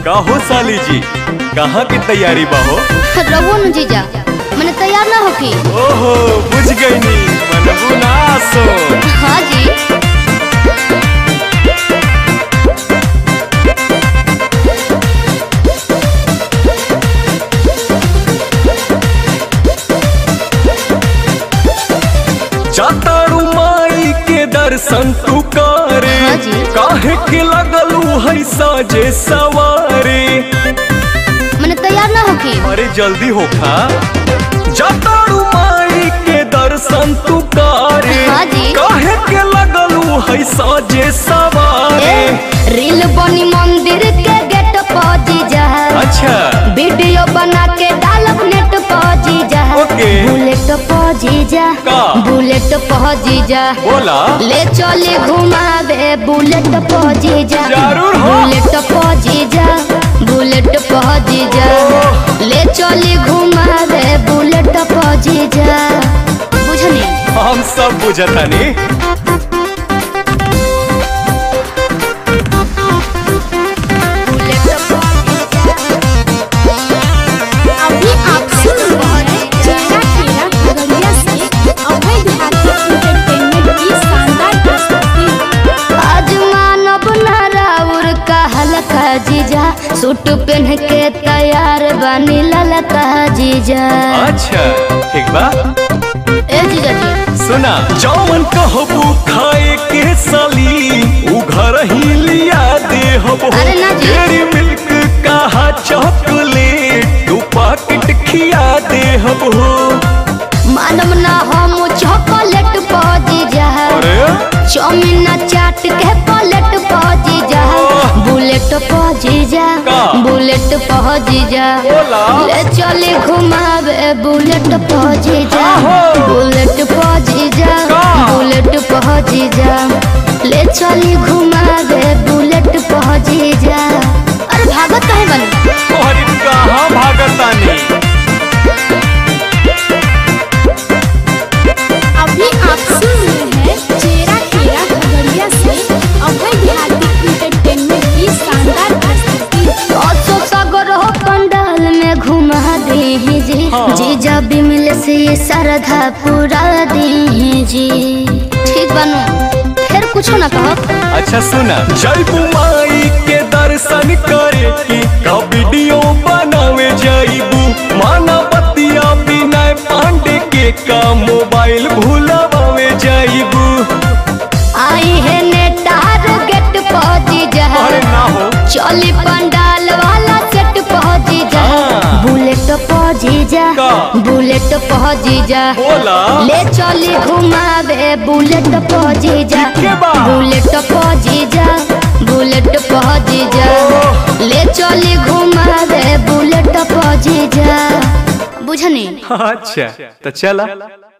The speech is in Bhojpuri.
का हो साली जी, कहाँ की तैयारी बा हो? रवो न जीजा, मैंने तैयार ना होकी। ओहो बुझ गई नी, मनबू ना सो। हाँ जी। जातारू माई के दर्शन तू करे, हाँ जी। काहे के लगलू है साजे सवारे। मैंने तैयार ना होकी। अरे जल्दी हो खा। जातारू माई के दर्शन तू करे, हाँ जी। काहे के लगलू है साजे सवारे। रील बनी मंदिर के गेट पर जीजा। अच्छा। वीडियो बना के डालब नेट पर जीजा। ओके। बुलेट पर जीजा। का? बुलेट पर जीजा। बोला। ले चले घुमावे बुलेट पर जीजा। जरूर हो। बुलेट पर जीजा। बुलेट पर जीजा। ले चले घुमावे बुलेट पर जीजा। बुझनी? हम सब बुझतानी। अभी आप सुन रहे हैं चेहरा खेला खगड़िया से अभय बिहारी एंटरटेनमेंट की शानदार प्रस्तुति। आज मानव नाराउर का हल्का जीजा, सूट पहन के तैयार बनी ललका जीजा। अच्छा ठीक बा। ए जीजा जी सुना, जौन कहबू खाए के साली उ घर ही लिया दे हबो। अरे ना जी। डेयरी मिल्क कहा चॉकलेट तू पैकेट खिया दे हबो। मानव ना हम चॉकलेट पा जीजा। अरे चाउमीन चाट के प्लेट पा जीजा। बुलेट पा जीजा। का? बुलेट पा जीजा। बोला। ले चले घुमावे बुलेट पा जीजा। आहो। बुलेट पा जीजा। का? बुलेट पा जीजा। ले चले घुमावे बुलेट पा जीजा। अरे भागत काहे बनी? और कहाँ भागतानी। अभी आप सुन रहे हैं चेहरा खेला खगड़िया से अभय बिहारी एंटरटेनमेंट की शानदार प्रस्तुति। असो सागर हो पंडाल में घुमा दे जी। हाँ। जीजा बिमल से ये श्रद्धा पूरा दे जी। ठीक बनू, फिर कुछ ना कहो। अच्छा सुना, जयबू माई के दर्शन करे की का वीडियो बनावे जाइबू। माना बतिया बिना पांडे के का मोबाइल भूलावे जाइबू। आई है नेटार गेट पहुंची जा। अरे ना हो। चली पंडाल वाला सेट पहुंची जा। हाँ। बुलेट पहुंची जा। का? बुलेट पहुंची जा। बोला। ले चली घुमावे बुलेट पहुंची जा। के बा? बुलेट पहुंची जा। बुलेट पहुंची जा। ले चली घुमावे बुलेट पहुंची जा। बुझनी? अच्छा तो चला।